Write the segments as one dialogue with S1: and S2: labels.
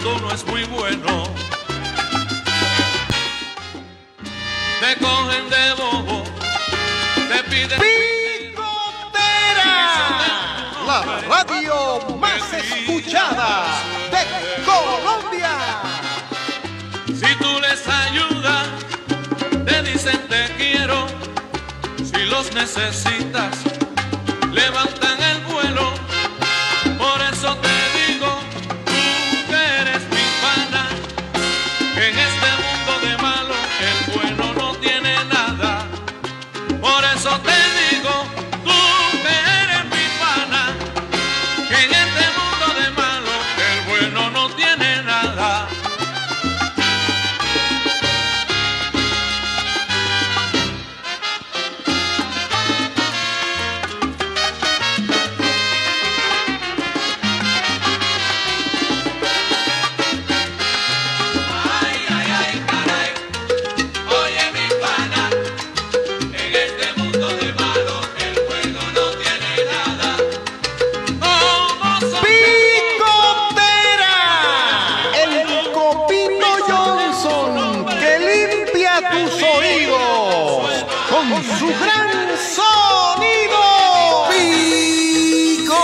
S1: tú no es muy bueno. Te cogen de bobo, te piden
S2: Picotera, la radio más escuchada de Colombia.
S1: Si tú les ayudas, te dicen te quiero. Si los necesitas, levantan el vuelo. Por eso te digo, tú que eres mi pana, que en este mundo de malo el bueno no tiene nada. Por eso te digo, tú que eres mi pana, que en este mundo de malo el bueno no tiene nada.
S2: Tus oídos con su gran sonido. Picotera.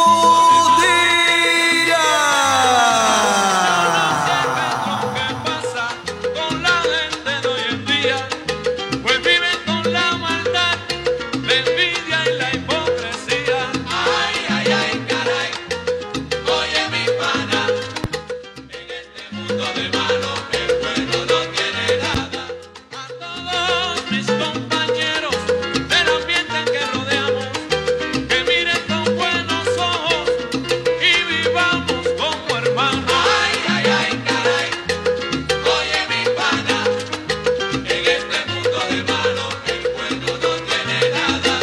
S1: ¿Qué pasa con la gente de hoy en día? Pues viven con la maldad, la envidia y la hipocresía. Ay, ay, ay, caray. Oye, mi pana, en este mundo de malo el bueno no tiene nada. Mis compañeros del ambiente que rodeamos, que miren con buenos ojos y vivamos como hermanos. Ay, ay, ay, caray. Oye, mi pana, en este mundo de malo el bueno no tiene nada.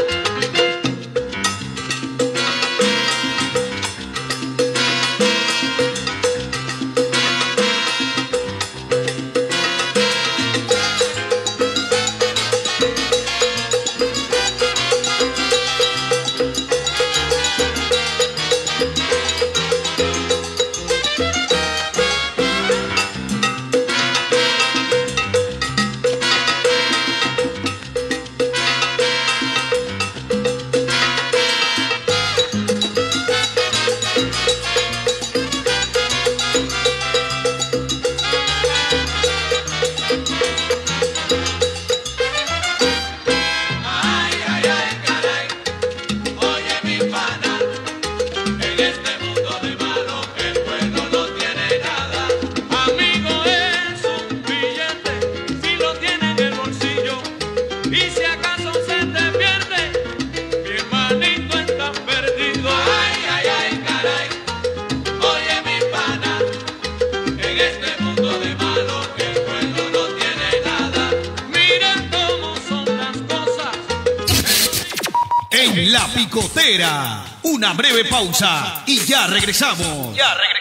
S3: En La Picotera, una breve pausa y ya regresamos.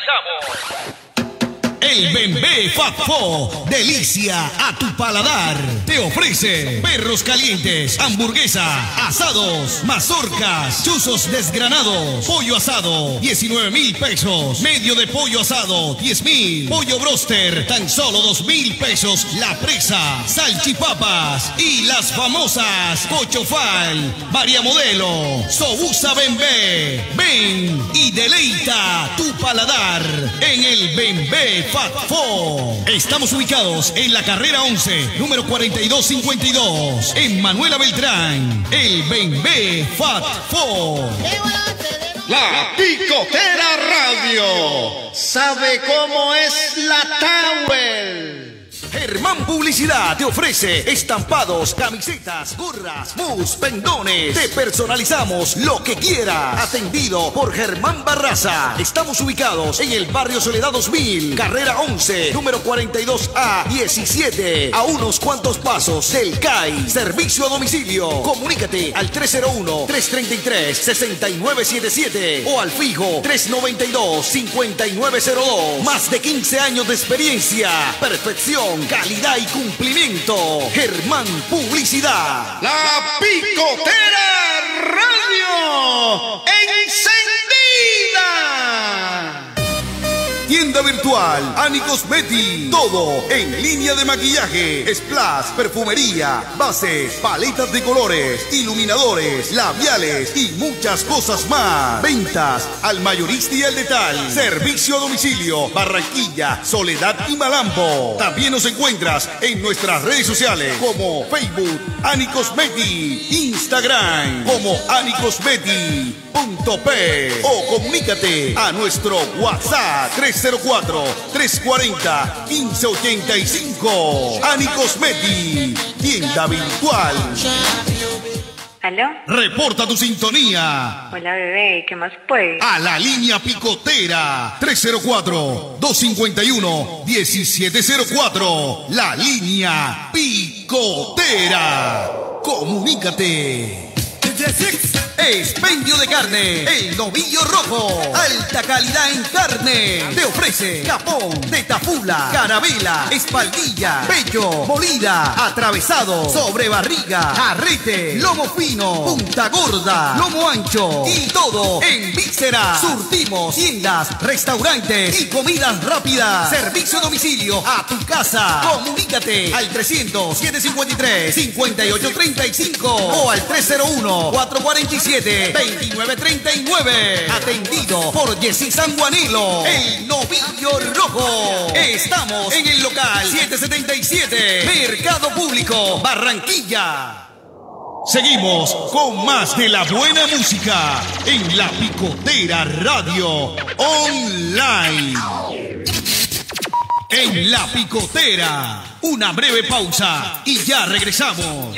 S3: El Bembé Fat Fo, delicia a tu paladar. Te ofrece perros calientes, hamburguesa, asados, mazorcas, chuzos desgranados, pollo asado, 19,000 pesos. Medio de pollo asado, 10,000. Pollo broster, tan solo 2,000 pesos la presa. Salchipapas y las famosas Pochofal, María Modelo, Sobusa Bembé. Ven y deleita tu paladar en el Bembé Fat Fo. Estamos ubicados en la carrera 11, número 4252, en Manuela Beltrán. El Bembé Fat Fo.
S2: La Picotera Radio sabe cómo es la Tower.
S3: Germán Publicidad te ofrece estampados, camisetas, gorras, mus, pendones. Te personalizamos lo que quieras. Atendido por Germán Barraza. Estamos ubicados en el barrio Soledad 2000, carrera 11, número 42A 17, a unos cuantos pasos del CAI. Servicio a domicilio. Comunícate al 301-333-6977 o al fijo 392-5902. Más de 15 años de experiencia. Perfección, calidad y cumplimiento. Germán Publicidad.
S2: La Picotera Radio encendida.
S3: Tienda virtual Ani Cosmeti. Todo en línea de maquillaje, splash, perfumería, bases, paletas de colores, iluminadores, labiales y muchas cosas más. Ventas al mayorista y al detal. Servicio a domicilio, Barranquilla, Soledad y Malambo. También nos encuentras en nuestras redes sociales como Facebook Ani Cosmeti, Instagram como anicosmeti.p o comunícate a nuestro WhatsApp 304-340-1585. Ani Cosmeti, tienda virtual.
S4: ¿Aló?
S3: Reporta tu sintonía.
S4: Hola, bebé, ¿qué más pues?
S3: A la línea picotera 304-251-1704. La línea picotera. Comunícate. Expendio de carne, el novillo rojo, alta calidad en carne. Te ofrece capón, tetafula, carabela, espaldilla, pecho, molida, atravesado, sobrebarriga, jarrete, lomo fino, punta gorda, lomo ancho y todo en víscera. Surtimos tiendas, restaurantes y comidas rápidas. Servicio a domicilio a tu casa. Comunícate al 300-753-5835 o al 301-447-2939. Atendido por Jessy Sanguanilo, el novillo rojo. Estamos en el local 777, Mercado Público, Barranquilla. Seguimos con más de la buena música en La Picotera Radio Online. En La Picotera, una breve pausa y ya regresamos.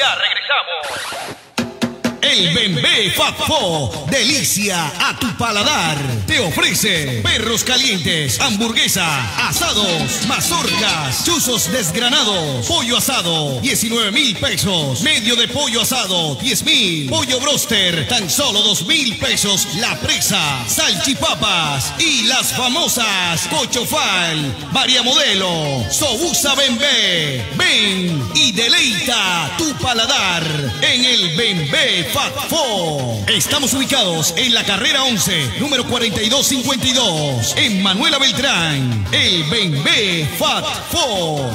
S3: El Bembé Fat Fo, delicia a tu paladar. Te ofrece perros calientes, hamburguesa, asados, mazorcas, chuzos desgranados, pollo asado, 19,000 pesos. Medio de pollo asado, 10,000. Pollo broster, tan solo 2,000 pesos la presa. Salchipapas y las famosas Cochofal, María Modelo, Sobusa Bembé. Ven y deleita tu paladar en el Bembé Fat Fo. Estamos ubicados en la carrera 11, número 4252, en Manuela Beltrán. El Bembé Fat Fo.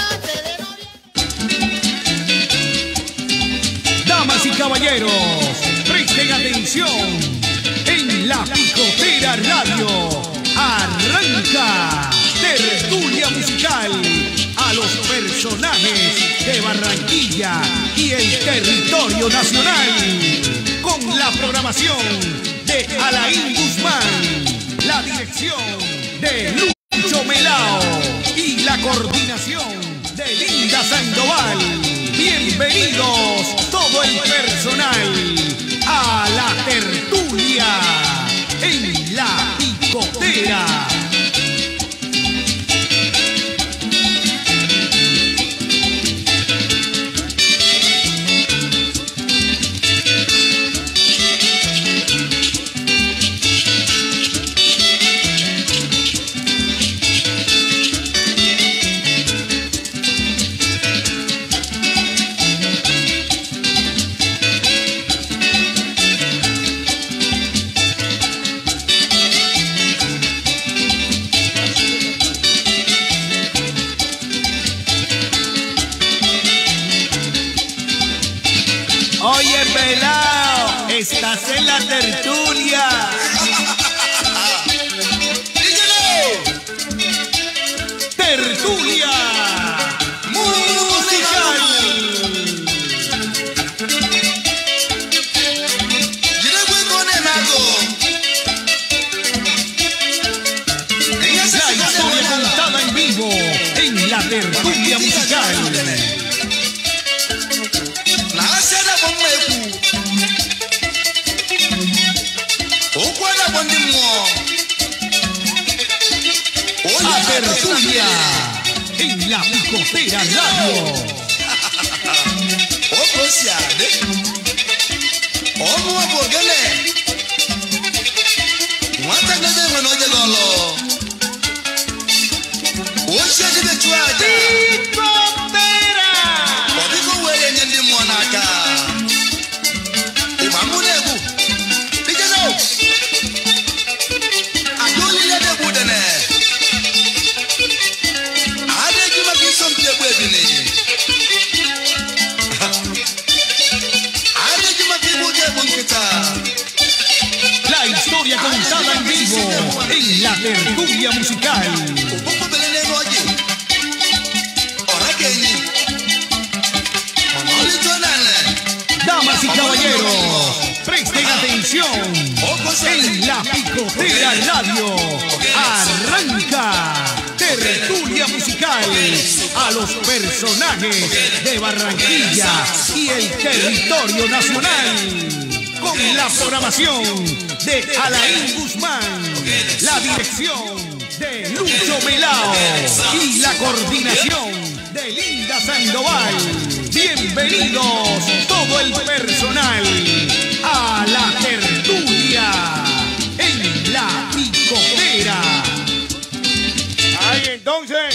S3: Damas y caballeros, presten atención. En La Picotera Radio arranca tertulia musical a los personajes de Barranquilla y el territorio nacional, con la programación de Alain Guzmán, la dirección de Lucho Melao y la coordinación de Linda Sandoval. Bienvenidos todo el personal a la tertulia en La Picotera. Oye, pelao, estás en la tertulia. Tertulia musical. La historia contada en vivo en la tertulia musical. Tertulia en La Picotera Radio. tertulia musical. Damas y caballeros, presten atención. En la Picotera Radio arranca tertulia musical a los personajes de Barranquilla y el territorio nacional, con la programación de Alain Guzmán, la dirección de Lucho Melao y la coordinación de Linda Sandoval. Bienvenidos todo el personal a la tertulia en la Picotera.
S5: Ahí entonces.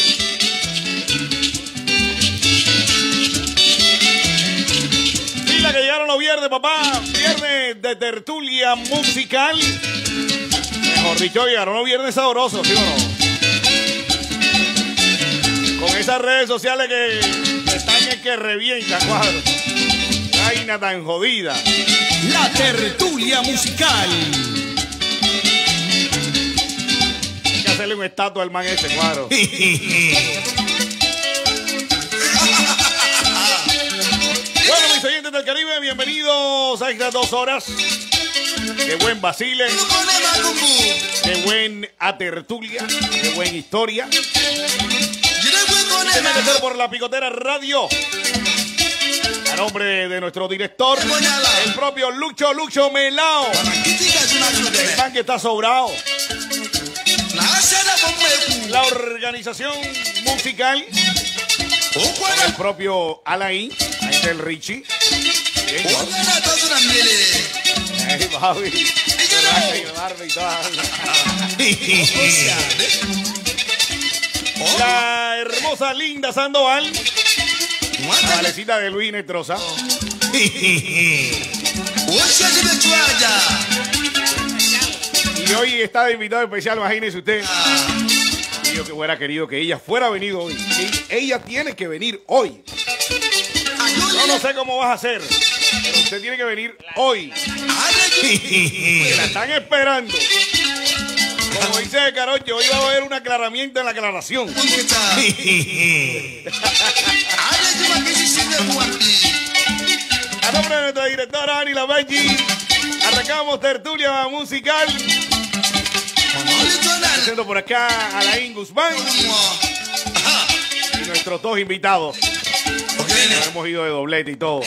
S5: Mira que llegaron los viernes, papá. Viernes de tertulia musical. Mejor dicho, llegaron los viernes sabrosos, ¿sí o no? Con esas redes sociales que están en que revienta, cuadro. Vaina tan jodida.
S3: La tertulia musical.
S5: Hay que hacerle un estatua al man ese, cuadro. Bueno, mis oyentes del Caribe, bienvenidos a estas 2 horas. Qué buen vacile, qué buen atertulia, qué buena historia. Tiene que ser por la Picotera Radio. A nombre de nuestro director, el propio Lucho Melao. El man que está sobrado. La organización musical, el propio Alain, el Richie. La hermosa Linda Sandoval. La valecita de Luis Nestroza. Y hoy está de invitado especial, imagínese usted. Y yo que hubiera querido que ella fuera venido hoy. Ella tiene que venir hoy. Yo no sé cómo vas a hacer, pero usted tiene que venir hoy. La están esperando. Como dice Carocho, hoy va a haber un aclaramiento en la aclaración. A nombre de nuestra directora Ani Lamechi, arrancamos tertulia musical. Haciendo por acá Alain Guzmán y nuestros 2 invitados. Hemos ido de doblete y todo.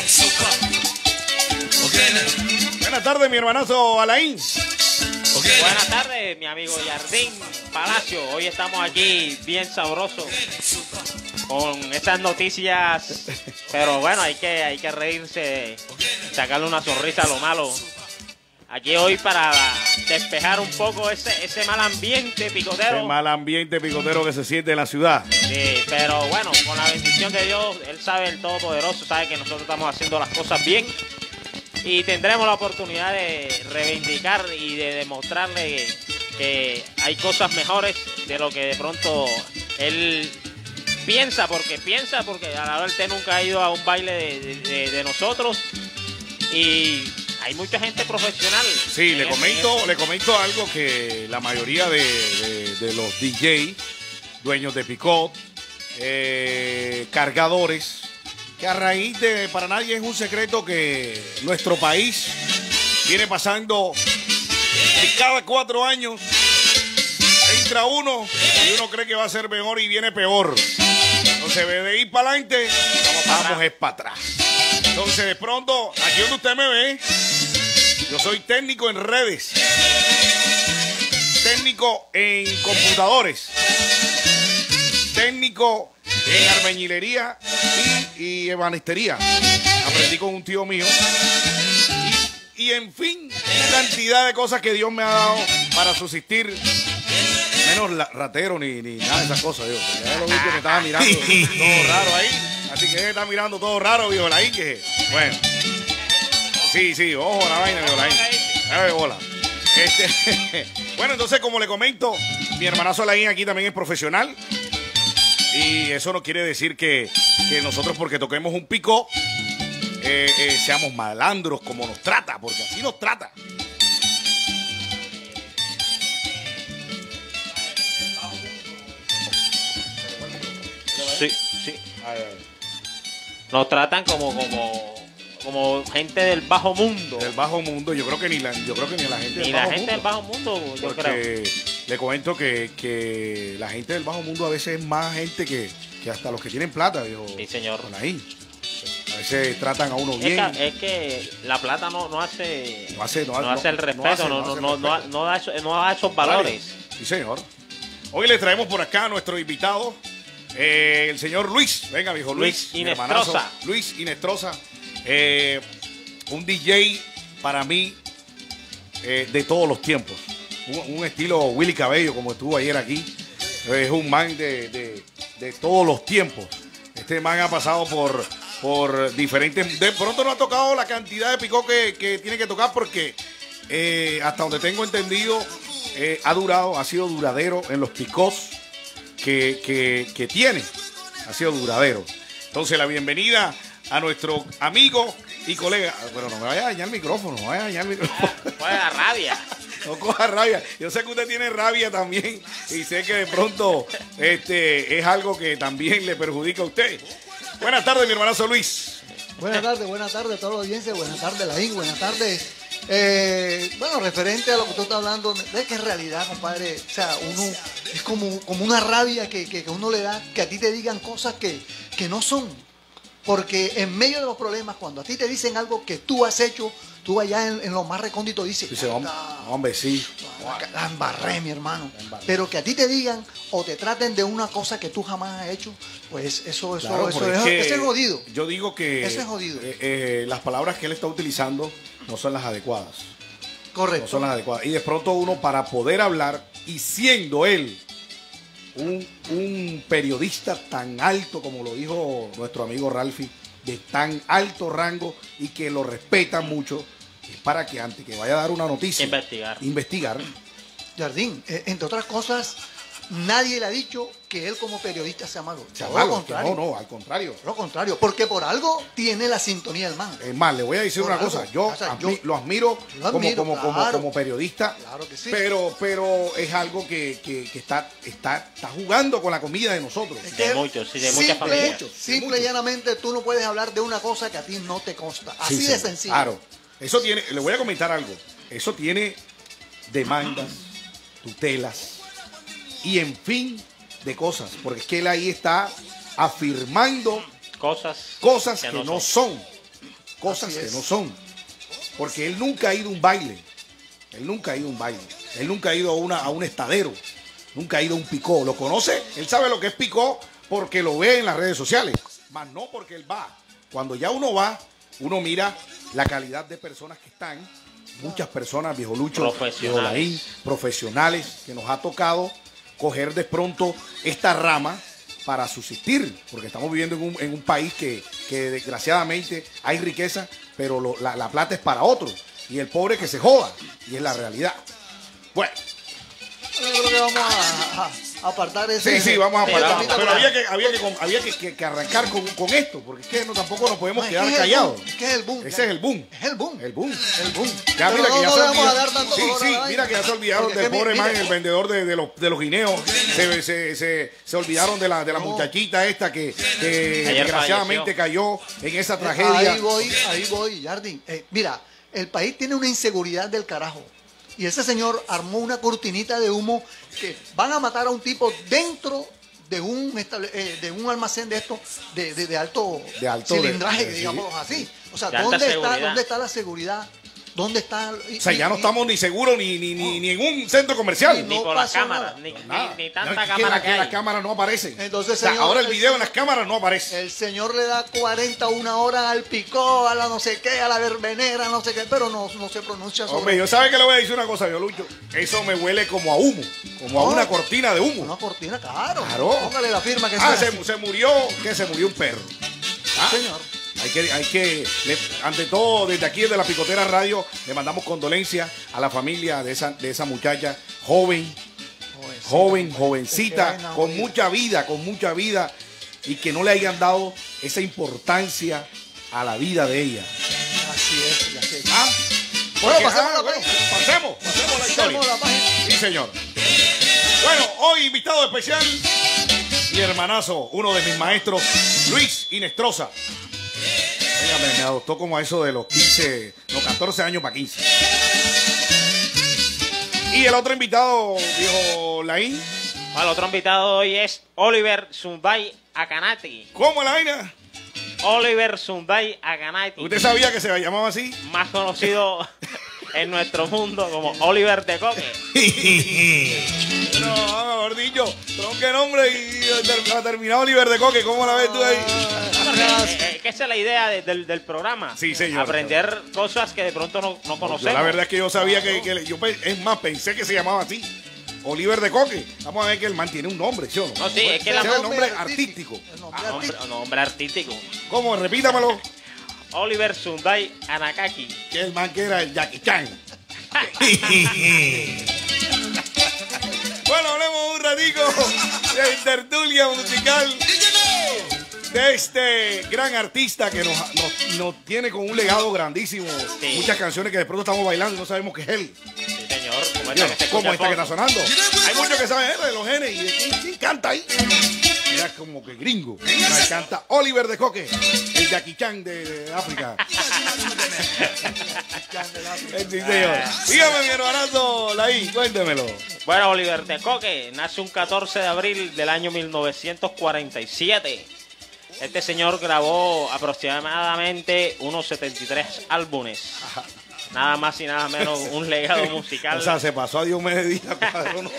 S5: Buenas tardes, mi hermanazo Alain.
S6: Buenas tardes, mi amigo Jardín Palacio. Hoy estamos aquí bien sabrosos con estas noticias, pero bueno, hay que reírse, sacarle una sonrisa a lo malo. Aquí hoy para despejar un poco ese mal ambiente picotero.
S5: Ese mal ambiente picotero que se siente en la ciudad.
S6: Sí, pero bueno, con la bendición de Dios, Él sabe, el Todopoderoso, sabe que nosotros estamos haciendo las cosas bien. Y tendremos la oportunidad de reivindicar y de demostrarle que hay cosas mejores de lo que de pronto él piensa, porque a la verdad él nunca ha ido a un baile de nosotros y hay mucha gente profesional.
S5: Sí, le comento algo que la mayoría de los DJ, dueños de picot, cargadores, que a raíz de, para nadie es un secreto que nuestro país viene pasando de cada 4 años, entra uno y uno cree que va a ser mejor y viene peor. Entonces, de ir para adelante, vamos es para atrás. Entonces, de pronto, aquí donde usted me ve, yo soy técnico en redes, técnico en computadores, técnico en albañilería y ebanistería. Aprendí con un tío mío. Y en fin, una cantidad de cosas que Dios me ha dado para subsistir. Menos ratero ni nada de esas cosas, Dios. Ya lo vi que me estaba mirando todo raro ahí. Así que él está mirando todo raro, viejo. Ahí que. Bueno. Sí, ojo a la vaina, viejo. Ahí. Hola. Bueno, entonces, como le comento, mi hermanazo Alain aquí también es profesional. Y eso no quiere decir que nosotros, porque toquemos un pico, seamos malandros como nos trata, porque así nos trata.
S6: Sí, sí.
S5: Ay, ay.
S6: Nos tratan como gente del bajo mundo.
S5: Del bajo mundo, yo creo que ni la gente
S6: Ni la gente del bajo mundo, yo creo.
S5: Porque le comento que la gente del bajo mundo a veces es más gente que hasta los que tienen plata, viejo.
S6: Sí, señor.
S5: Ahí. A veces tratan a uno bien.
S6: Es que la plata no hace
S5: No hace
S6: el respeto, no da esos valores.
S5: Sí, señor. Hoy le traemos por acá a nuestro invitado, el señor Luis. Venga, viejo Luis.
S6: Luis
S5: mi hermanazo.
S6: Inestrosa.
S5: Luis Inestrosa. Un DJ para mí de todos los tiempos. Un estilo Willy Cabello, como estuvo ayer aquí. Es un man de todos los tiempos. Este man ha pasado por diferentes... De pronto no ha tocado la cantidad de picó que tiene que tocar porque hasta donde tengo entendido ha sido duradero en los picós que tiene. Ha sido duradero. Entonces la bienvenida a nuestro amigo y colega. Bueno, no me vaya a dañar el micrófono, no vaya a dañar el micrófono.
S6: Pues la rabia.
S5: No coja rabia. Yo sé que usted tiene rabia también y sé que de pronto es algo que también le perjudica a usted. Buenas tardes, mi hermanazo Luis.
S7: Buenas tardes a toda la audiencia, buenas tardes, Laín, buenas tardes. Bueno, referente a lo que tú estás hablando, de que en realidad, compadre, o sea, uno es como una rabia que uno le da, que a ti te digan cosas que no son. Porque en medio de los problemas, cuando a ti te dicen algo que tú has hecho, tú allá en lo más recóndito dices,
S5: Dice, hombre, sí.
S7: la embarré, mi hermano. Pero que a ti te digan o te traten de una cosa que tú jamás has hecho, pues eso
S5: Claro,
S7: es jodido.
S5: Yo digo que
S7: Eso es jodido.
S5: Las palabras que él está utilizando no son las adecuadas.
S7: Correcto.
S5: No son las adecuadas. Y de pronto uno, para poder hablar, y siendo él un periodista tan alto como lo dijo nuestro amigo Ralphie, de tan alto rango y que lo respetan mucho, es para que antes que vaya a dar una noticia, investigar.
S7: Jardín, entre otras cosas, nadie le ha dicho que él como periodista sea malo.
S5: Sea
S7: Todo
S5: malo,
S7: lo contrario.
S5: no, al contrario.
S7: Lo contrario, porque por algo tiene la sintonía del man.
S5: Es más, le voy a decir
S7: Por
S5: una
S7: algo.
S5: cosa. Yo
S7: O sea,
S5: lo admiro,
S7: claro.
S5: como periodista.
S7: Claro que sí.
S5: Pero es algo que está jugando con la comida de nosotros.
S7: Es
S6: De muchas familias.
S7: Simple y llanamente tú no puedes hablar de una cosa que a ti no te consta. Así
S5: Sí,
S7: de
S5: sí,
S7: sencillo.
S5: Claro. Eso tiene, le voy a comentar algo. Eso tiene demandas, tutelas y en fin de cosas. Porque es que él ahí está afirmando cosas que no son. Cosas
S7: Así
S5: que
S7: es.
S5: no son. Porque él nunca ha ido a un baile. Él nunca ha ido a un estadero. Nunca ha ido a un picó. ¿Lo conoce? Él sabe lo que es picó porque lo ve en las redes sociales. Más no porque él va. Cuando ya uno va, uno mira la calidad de personas que están. Muchas personas, viejo Lucho, viejo Laín, profesionales, que nos ha tocado coger de pronto esta rama para subsistir, porque estamos viviendo en un país que desgraciadamente hay riqueza, pero la plata es para otros, y el pobre que se joda, y es la realidad. Bueno.
S7: Yo creo que vamos a apartar ese.
S5: Sí, vamos a apartar.
S7: Sí,
S5: Pero había que arrancar con esto, porque es que tampoco nos podemos quedar
S7: ¿qué es el
S5: callados.
S7: boom? ¿Qué es el boom?
S5: Ese es el boom.
S7: Es el boom.
S5: El boom.
S7: El boom.
S5: Ya,
S7: Pero
S5: mira que ya
S7: no
S5: se
S7: le vamos a
S5: olvidaron.
S7: dar tanto color a la
S5: Sí,
S7: vaina.
S5: mira que ya se olvidaron
S7: Porque
S5: del
S7: es que
S5: pobre man,
S7: mire,
S5: el vendedor de los guineos. Se olvidaron de la muchachita esta que desgraciadamente cayó en esa tragedia.
S7: Ahí voy, Jardín. Mira, el país tiene una inseguridad del carajo. Y ese señor armó una cortinita de humo que van a matar a un tipo dentro de un almacén de estos de alto cilindraje, digamos así. O sea, ¿dónde está la seguridad? ¿Dónde está?
S5: O sea, ya no estamos ni seguros ni en un centro comercial.
S6: Ni por las cámaras, ni tanta cámara que hay.
S5: Las cámaras no aparecen.
S7: Entonces,
S5: o sea,
S7: señor,
S5: ahora el video en las cámaras no aparece.
S7: El señor le da 41 horas al picó, a la no sé qué, a la verbenera, no sé qué, pero no se pronuncia sobre.
S5: Hombre, yo sabe que le voy a decir una cosa, yo Lucho. Eso me huele como a humo, como a una cortina de humo.
S7: Una cortina, claro.
S5: Póngale
S7: la firma que
S5: se murió un perro.
S7: Señor.
S5: Ante todo, desde aquí, desde la Picotera Radio, le mandamos condolencias a la familia de esa muchacha, jovencita, con mucha vida, y que no le hayan dado esa importancia a la vida de ella.
S7: Así es.
S5: Porque,
S7: pasemos
S5: la historia. Sí, señor. Bueno, hoy invitado especial, mi hermanazo, uno de mis maestros, Luis Inestrosa. Me adoptó como a eso de los 15, los 14 años para 15. Y el otro invitado, dijo Laín.
S6: El otro invitado hoy es Oliver Zumbay Akanati.
S5: ¿Cómo la vaina?
S6: Oliver Zumbay Akanati.
S5: ¿Usted sabía que se llamaba así?
S6: Más conocido en nuestro mundo como Oliver de Coque.
S5: No, mejor dicho, tronque nombre y ha terminado Oliver de Coque. ¿Cómo la ves tú ahí?
S6: Que esa es la idea del programa.
S5: Sí, señor.
S6: Aprender cosas que de pronto no conocemos.
S5: Yo la verdad es que yo sabía es más, pensé que se llamaba así. Oliver de Coque. Vamos a ver que el man tiene un nombre, ¿sí o no?
S6: No, sí, es que
S5: Ese es el nombre artístico.
S6: Nombre artístico.
S5: ¿Cómo? Repítamelo.
S6: Oliver Zumbay Anakaki.
S5: Que el man que era el Jackie Chan. Bueno, hablemos un ratico de tertulia musical de este gran artista que nos tiene con un legado grandísimo.
S6: Sí.
S5: Muchas canciones que de pronto estamos bailando y no sabemos que es él.
S6: Sí, señor.
S5: ¿Cómo está que está sonando? Hay muchos que saben de los genes y de quién canta ahí. Mira como que gringo. Me canta Oliver de Coque, el Jackie Chan de África. Sí, señor. Dígame, mi hermanazo Laí, cuéntemelo.
S6: Bueno, Oliver de Coque nace un 14 de abril del año 1947. Este señor grabó aproximadamente unos 73 álbumes. Nada más y nada menos un legado musical.
S5: O sea, se pasó a Diomedes Díaz, cuadro, ¿no?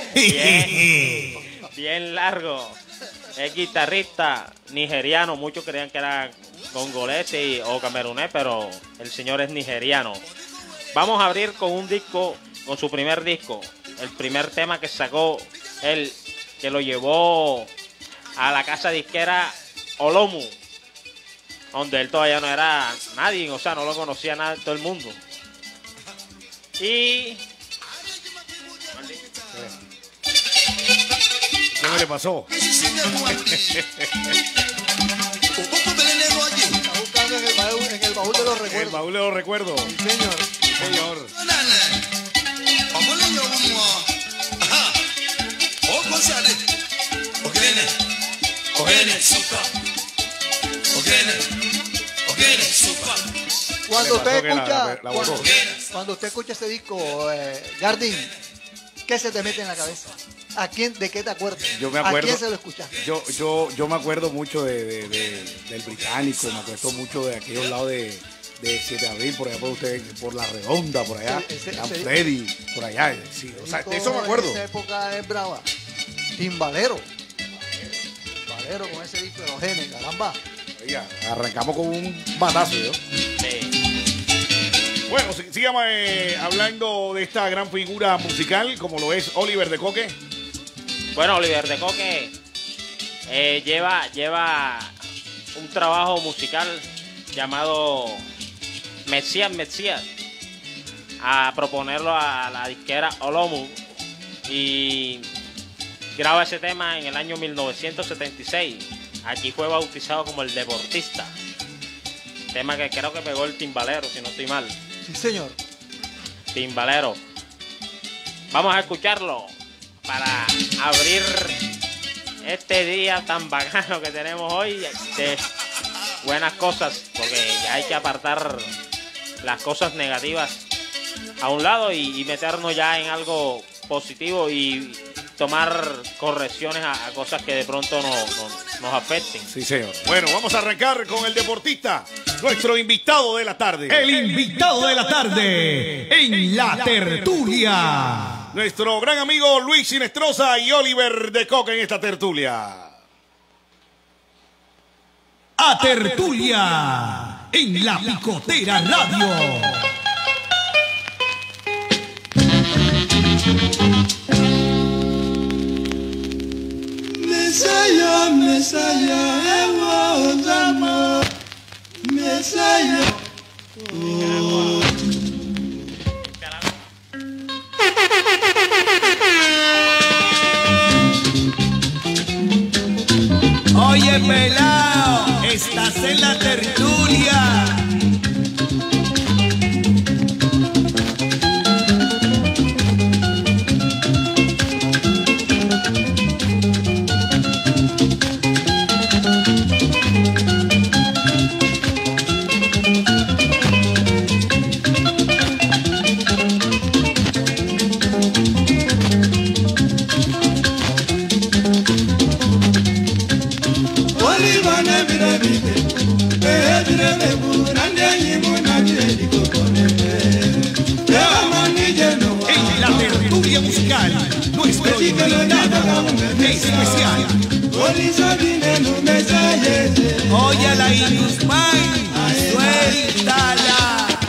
S6: Bien largo. Es guitarrista nigeriano. Muchos creían que era congolés o camerunés, pero el señor es nigeriano. Vamos a abrir con un disco, con su primer disco. El primer tema que sacó él, que lo llevó a la casa disquera Olomu, donde él todavía no era nadie, o sea, no lo conocía nada todo el mundo. Y
S5: ¿qué me le pasó?
S7: Está buscando en el baúl de los
S5: El
S7: recuerdos.
S5: baúl de los recuerdos.
S7: Sí, señor.
S5: Señor.
S7: Cuando
S5: Le
S7: usted
S5: pasó que
S7: escucha,
S5: la botó.
S7: cuando usted escucha este disco, Jardín, ¿qué se te mete en la cabeza? ¿A quién, de qué te acuerdas?
S5: Yo me
S7: ¿A
S5: acuerdo-
S7: quién se lo escuchaste?
S5: Yo me acuerdo mucho del británico, me acuerdo mucho de aquellos lados de 7 de abril, por allá por usted, por La Redonda, por allá,
S7: Ese-
S5: Freddy, por allá, sí, o sea, de eso me acuerdo.
S7: En esa época es brava. Timbalero. Timbalero con ese disco de los genes, caramba.
S5: Oiga, arrancamos con un batazo, ¿no?
S6: sí.
S5: Bueno, sígame hablando de esta gran figura musical, como lo es Oliver de Coque.
S6: Bueno, Oliver de Coque lleva un trabajo musical llamado Mesías, a proponerlo a la disquera Olomu, y graba ese tema en el año 1976. Aquí fue bautizado como El Deportista, tema que creo que pegó el Timbalero, si no estoy mal.
S7: Sí, señor.
S6: Timbalero. Vamos a escucharlo para abrir este día tan bacano que tenemos hoy de buenas cosas, porque ya hay que apartar las cosas negativas a un lado y meternos ya en algo positivo y tomar correcciones a cosas que de pronto nos afecten.
S5: Sí, señor. Bueno, vamos a arrancar con el deportista, nuestro invitado de la tarde.
S3: El invitado de la tarde en la tertulia.
S5: Nuestro gran amigo Luis Inestrosa y Oliver de Coque en esta tertulia.
S3: A tertulia en la Picotera Radio.
S8: Messiah, Messiah, ewa ozama, Messiah.
S3: Oye, pelao, estás en la tertulia. especial.
S8: Olizabinenu mesayeze.
S3: Oye la Inusmay, suéltala.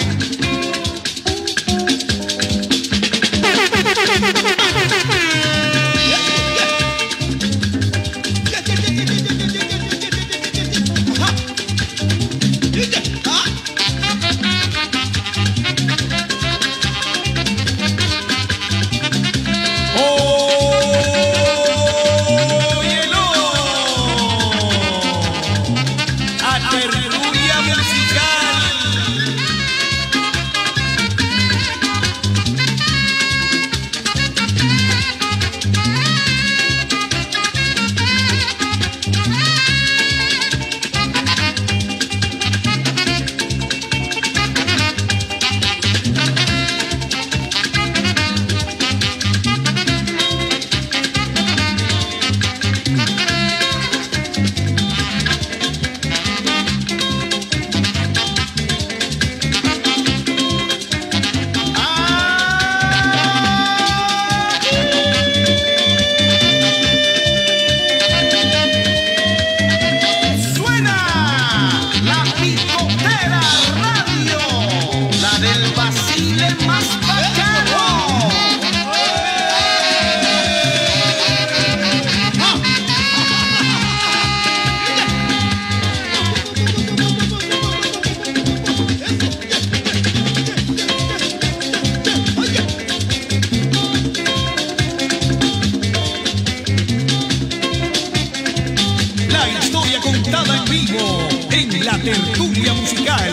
S3: Contada en vivo en la tertulia musical.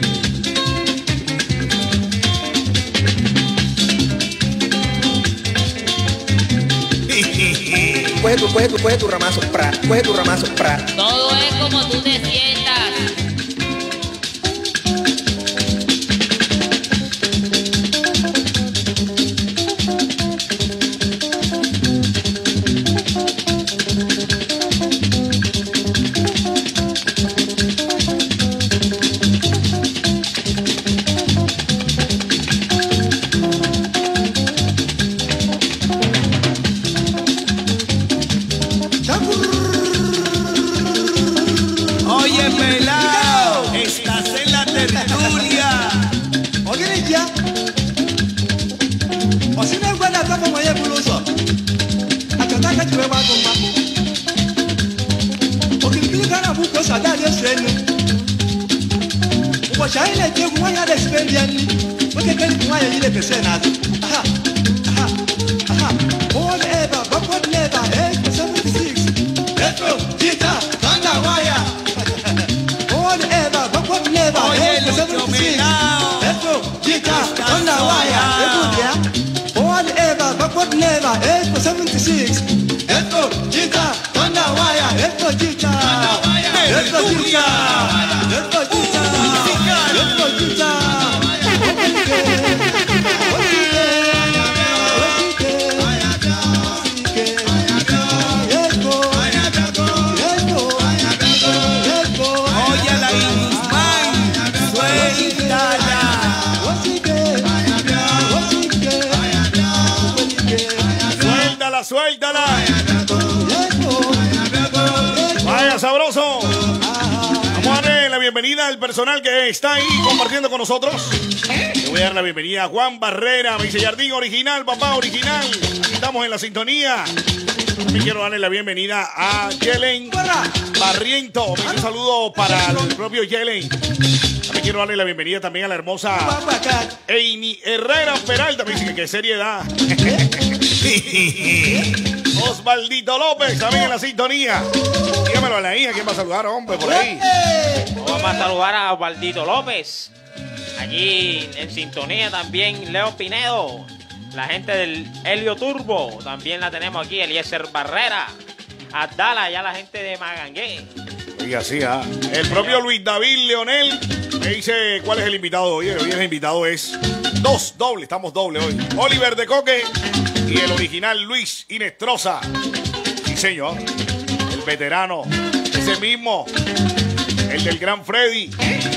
S9: Coge tu ramazo, coge tu ramazo,
S10: Todo es como tú te sientas.
S3: Oye, pelao, estás en la tertulia.
S8: Oye, ya. O si no encuentras todo como ella buluso. Acá que te va a tomar. O que tú ganas mucho salir de sueño. O ya en el tiempo vaya de experiencia. Porque que tú vaya y de personas. Ajá, ajá, ajá. Forever, backward never, 76. Retro, guitar, thunder wire. Forever, backward never,
S3: Oye, Lucho
S8: 76.
S3: Melao.
S8: Retro, guitar, thunder wire. Forever, backward never, 76. Retro, guitar, thunder wire. Retro, guitar, retro, guitar, retro, guitar, retro, guitar.
S3: Oye, la Inusmay, suéltala. Suéltala, suéltala. Vaya sabroso. Vamos a darle la bienvenida al personal que está ahí compartiendo con nosotros. Le voy a dar la bienvenida a Juan Barrera. Me dice Jardín original, papá original. Aquí estamos en la sintonía. También quiero darle la bienvenida a Yelen Barriento. Un saludo para el propio Yelen. También quiero darle la bienvenida también a la hermosa Eini Herrera Peralta. Me dice que seriedad. Osvaldito López también en la sintonía. Dígamelo a la hija. ¿Quién va a saludar, hombre, por ahí?
S6: Vamos a saludar a Osvaldito López. Allí en sintonía también Leo Pinedo. La gente del Helio Turbo. También la tenemos aquí. Eliezer Barrera. Abdala, ya la gente de Magangué.
S5: Y así, el propio Luis David Leonel me dice cuál es el invitado de hoy. Hoy el invitado es doble, estamos doble hoy. Oliver de Coque y el original Luis Inestrosa. Sí, señor. El veterano, ese mismo, el del gran Freddy.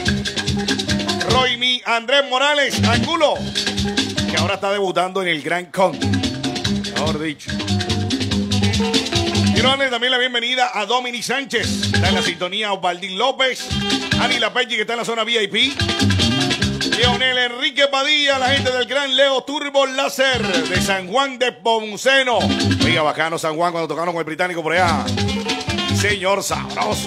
S5: Roymi Andrés Morales, Angulo, que ahora está debutando en el Gran Con. Mejor dicho. Quiero darle también la bienvenida a Dominic Sánchez. Está en la sintonía Osvaldín López. Ani Lapeggi, que está en la zona VIP. Leonel Enrique Padilla, la gente del Gran Leo Turbo Láser de San Juan de Ponceno. Oiga, bacano San Juan cuando tocaron con el británico por allá. Señor sabroso.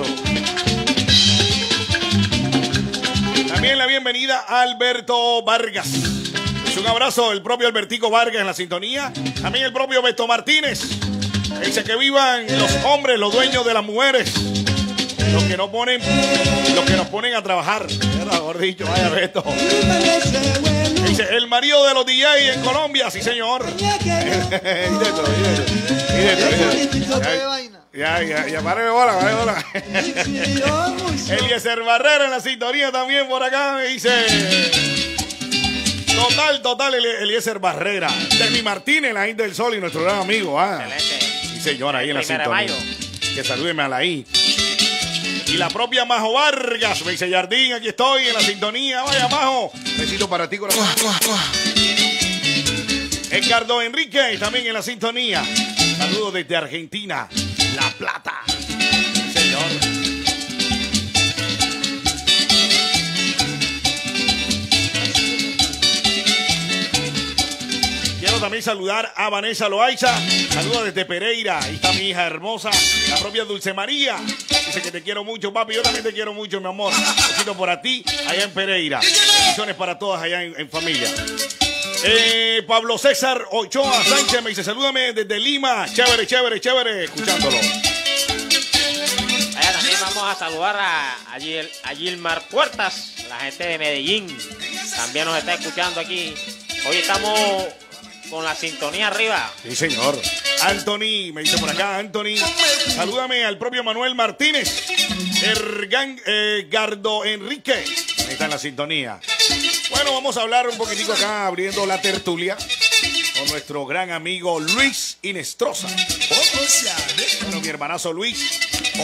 S5: También la bienvenida a Alberto Vargas. Es un abrazo, el propio Albertico Vargas en la sintonía. También el propio Beto Martínez. Dice que vivan los hombres, los dueños de las mujeres. Los que nos ponen a trabajar. Mejor dicho, vaya Beto. Dice, el marido de los DJ en Colombia, sí señor. Ya, páreme bola. Eliezer Barrera en la sintonía también por acá, me dice. Total, Eliezer Barrera. Demi Martínez, la gente del Sol y nuestro gran amigo. Sí señor, ahí en la sintonía. Que salúdeme a la I. Y la propia Majo Vargas, me dice Jardín, aquí estoy en la sintonía. Vaya, Majo. Besito para ti, corazón. Edgardo Enrique, también en la sintonía. Saludos desde Argentina, La Plata. Señor. Quiero también saludar a Vanessa Loaiza. Saludos desde Pereira. Ahí está mi hija hermosa, la propia Dulce María. Dice que te quiero mucho, papi. Yo también te quiero mucho, mi amor. Un besito por ti, allá en Pereira. Bendiciones para todas allá en familia. Pablo César Ochoa Sánchez me dice, salúdame desde Lima. Chévere, escuchándolo.
S6: Allá también vamos a saludar a Gilmar Puertas, la gente de Medellín. También nos está escuchando aquí. Hoy estamos con la sintonía arriba.
S5: Sí, señor. Anthony, me dice por acá, Anthony. Salúdame al propio Manuel Martínez. Gardo Enrique. Ahí está en la sintonía. Bueno, vamos a hablar un poquitico acá, abriendo la tertulia, con nuestro gran amigo Luis Inestrosa. Bueno, mi hermanazo Luis.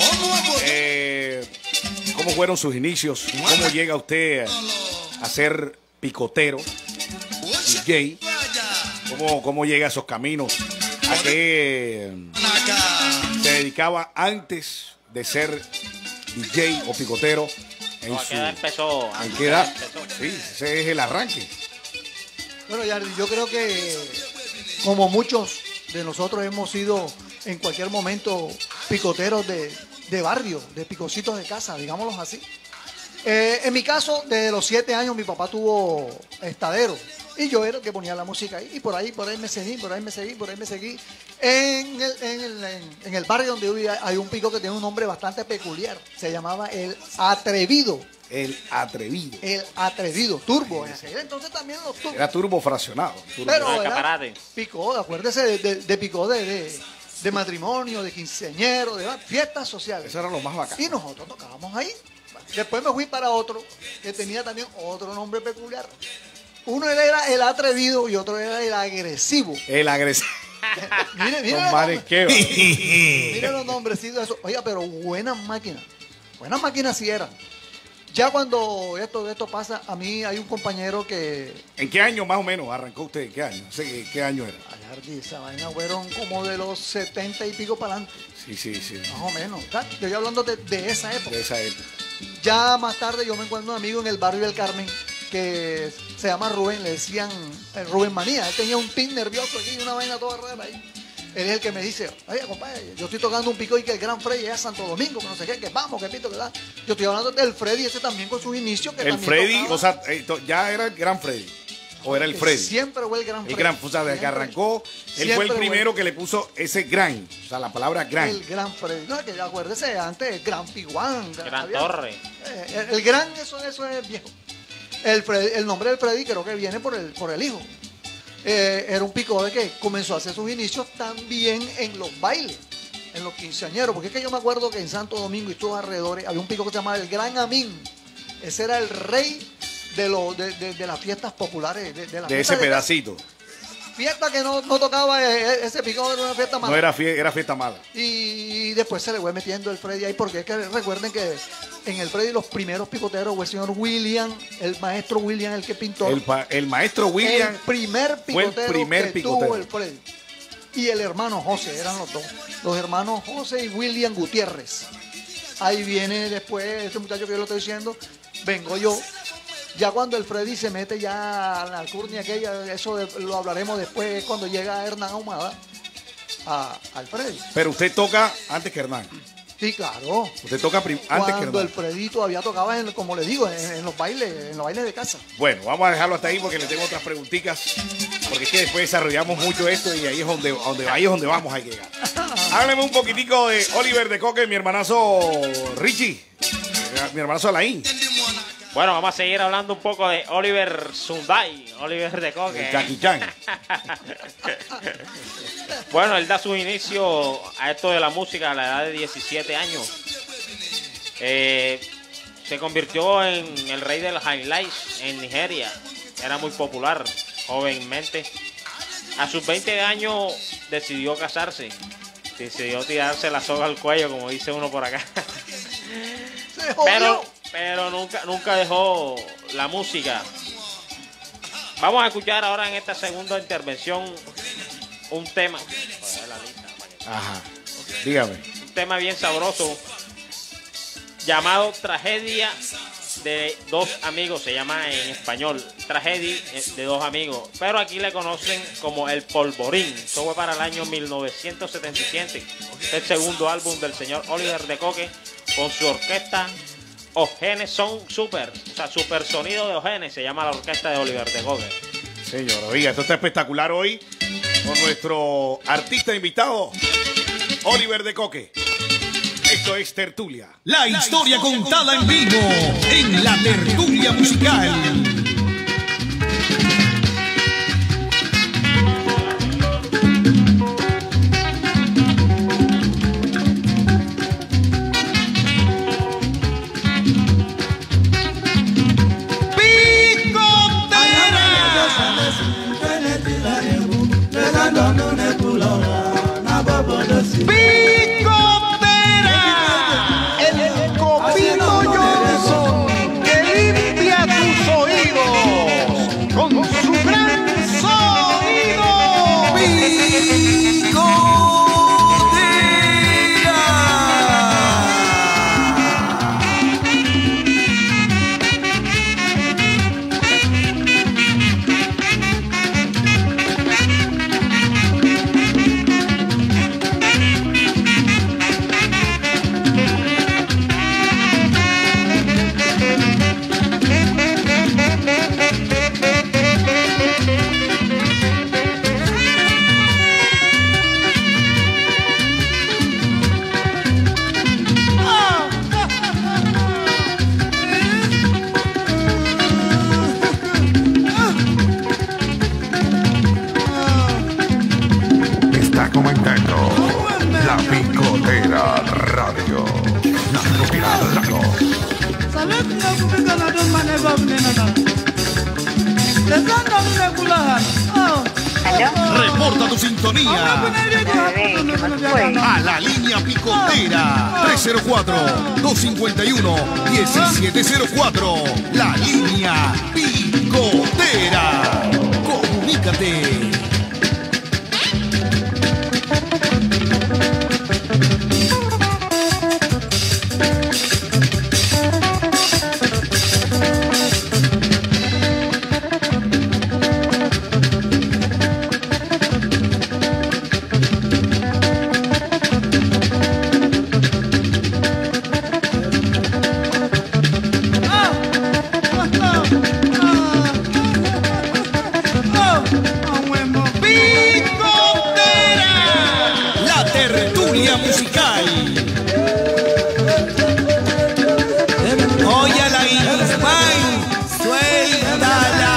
S5: ¿Cómo fueron sus inicios? ¿Cómo llega usted a ser picotero, DJ? ¿Cómo llega a esos caminos? ¿A qué se dedicaba antes de ser DJ o picotero?
S6: ¿A qué edad empezó?
S5: ¿En qué edad? Sí, ese es el arranque.
S7: Bueno, Yardi, yo creo que como muchos de nosotros hemos sido en cualquier momento picoteros de barrio, de picocitos de casa, digámoslos así. En mi caso, desde los 7 años mi papá tuvo estadero y yo era el que ponía la música ahí y por ahí me seguí. En el barrio donde yo vivía hay un pico que tiene un nombre bastante peculiar, se llamaba El Atrevido.
S5: El Atrevido.
S7: El Atrevido, turbo. Entonces también los turbos.
S5: Era turbo fraccionado.
S7: Pero era picó, acuérdese de picó de matrimonio, de quinceañero, de fiestas sociales.
S5: Eso era lo más bacán.
S7: Y nosotros tocábamos ahí. Después me fui para otro que tenía también otro nombre peculiar. Uno era el atrevido y otro era el agresivo.
S5: El agresivo.
S7: Mire los nombrecitos. Oiga, pero buenas máquinas. Buenas máquinas sí eran. Ya cuando esto pasa, a mí hay un compañero que...
S5: ¿En qué año más o menos arrancó usted? ¿Qué año? ¿Qué año era?
S7: Esa vaina fueron como de los 70 y pico para adelante.
S5: Sí.
S7: Más o menos. Yo estoy hablando de esa época.
S5: De esa época.
S7: Ya más tarde yo me encuentro un amigo en el barrio del Carmen que se llama Rubén, le decían Rubén Manía. Él tenía un pin nervioso aquí y una vaina toda rara ahí. Él es el que me dice, oye, compadre, yo estoy tocando un pico y que el Gran Freddy es Santo Domingo, que no sé qué, que vamos, que pito, que da. Yo estoy hablando del Freddy, ese también con sus inicios. Que
S5: el Freddy, tocaba. O sea, ya era el Gran Freddy. ¿O era el Freddy?
S7: Siempre fue el Gran Freddy.
S5: El Gran, o sea, desde que arrancó, él fue el primero que le puso ese gran, o sea, la palabra gran.
S7: El Gran Freddy. No, que acuérdese, antes, el Gran Piguán.
S6: Gran Torre.
S7: El Gran, eso es viejo. El nombre del Freddy creo que viene por el hijo. Era un pico de que comenzó a hacer sus inicios también en los bailes, en los quinceañeros, porque es que yo me acuerdo que en Santo Domingo y sus alrededores había un pico que se llamaba el Gran Amín. Ese era el rey de las fiestas populares.
S5: De ese pedacito.
S7: Fiesta que no tocaba, ese pico era una fiesta mala.
S5: No era fiesta mala.
S7: Y después se le fue metiendo el Freddy ahí, porque es que recuerden que en el Freddy los primeros picoteros fue el señor William, el maestro William, el que pintó.
S5: El maestro William.
S7: El primer picotero
S5: fue el primer
S7: que
S5: picotero.
S7: tuvo el Freddy. y el hermano José, eran los dos. Los hermanos José y William Gutiérrez. Ahí viene después este muchacho que yo lo estoy diciendo, vengo yo. Ya cuando el Freddy se mete ya a la alcurnia aquella, eso lo hablaremos después cuando llega Hernán Ahumada al Freddy.
S5: Pero usted toca antes que Hernán.
S7: Sí, claro.
S5: Usted toca antes que
S7: Cuando
S5: Hernán.
S7: el Freddy todavía tocaba, como le digo, en los bailes de casa.
S5: Bueno, vamos a dejarlo hasta ahí porque le tengo otras preguntitas. Porque es que después desarrollamos mucho esto y ahí es donde vamos a llegar. Hábleme un poquitico de Oliver de Coque, mi hermanazo Richie, mi hermanazo Alain.
S6: Bueno, vamos a seguir hablando un poco de Oliver Sunday, Oliver de Coque.
S5: El Jackie Chan.
S6: Bueno, él da su inicio a esto de la música a la edad de 17 años. Se convirtió en el rey del highlights en Nigeria. Era muy popular, jovenmente. A sus 20 años decidió casarse. Decidió tirarse la soga al cuello, como dice uno por acá. Pero nunca dejó la música. Vamos a escuchar ahora en esta segunda intervención un tema.
S5: Ajá, dígame.
S6: Un tema bien sabroso llamado Tragedia de dos amigos. Se llama en español Tragedia de dos amigos. Pero aquí le conocen como El Polvorín. Eso fue para el año 1977. El segundo álbum del señor Oliver de Coque con su orquesta Ojene Sound Super. O sea, Super Sonido de Ojene se llama la orquesta de Oliver de Coque.
S5: Señor, oiga, esto está espectacular hoy con nuestro artista invitado, Oliver de Coque. Esto es Tertulia.
S3: La historia contada en vivo en la Tertulia Musical.
S2: El Copito Johnson, que limpia tus oídos con su gran sonido.
S11: Está comenzando La Picotera Radio. La Picotera Radio.
S3: Reporta tu sintonía a la línea Picotera 304-251-1704. La línea Picotera. Comunícate. Musical. Oye la Ismael, suéltala.